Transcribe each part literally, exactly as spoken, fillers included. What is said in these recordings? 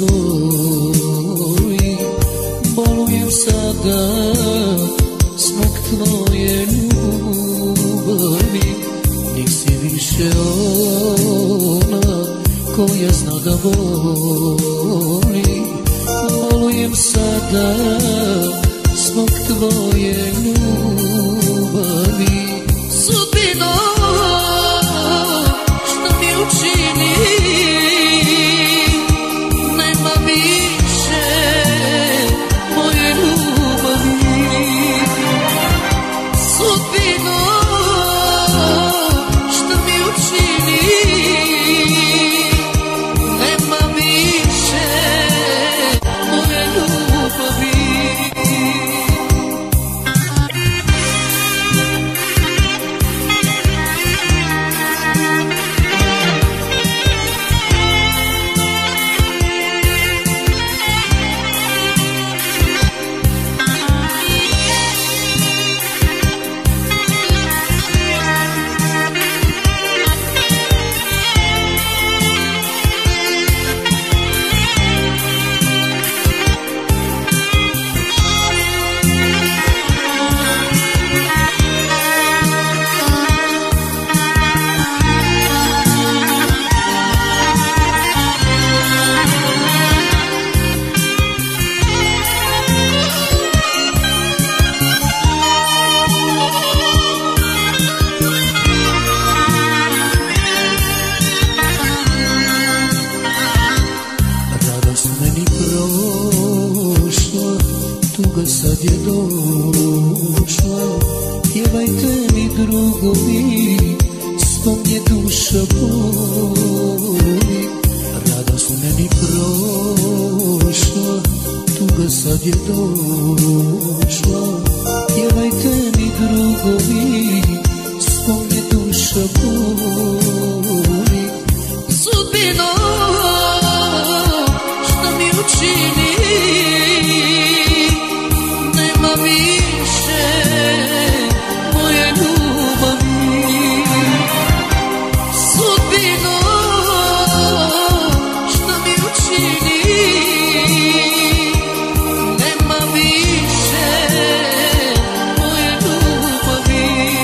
boli, bolujem sada zbog tvoje ljubavi. Nisi više ona koja zna da voli, bolujem sada zbog tvoje ljubavi. Sudbino, što mi učini, nema više moje ljubavi. Sudbino, što mi učini, nema više moje ljubavi. Tuga sad je došla, pjevajte mi drugovi, zbog nje duša boli. Radost meni prošla, tuga sad je došla, pjevajte mi drugovi, zbog nje duša boli. Sudbino, što mi učini, više moje ljubavi. Sudbino, što mi učini, nema više moje ljubavi.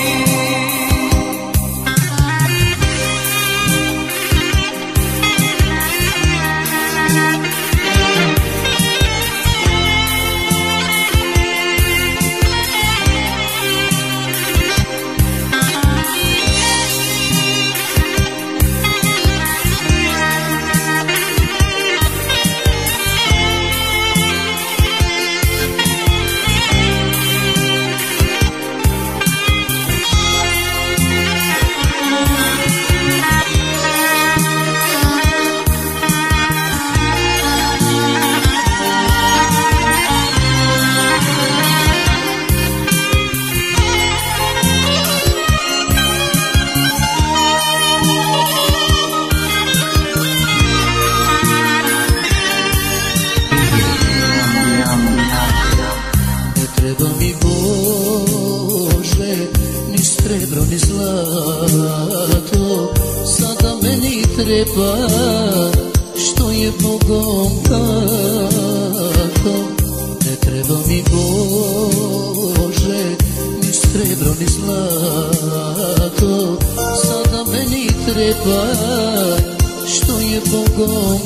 Treba mi Bože, ni srebro ni zlato, sada meni treba što je Bogom dato. Ne treba mi Bože, ni srebro ni zlato, sada meni treba što je Bogom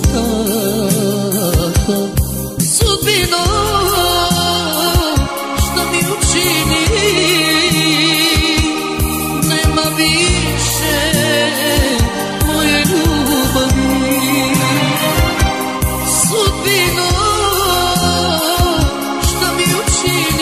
dato. Sudbino, učini, nema više moje ljubavi. Sudbino, što mi učini,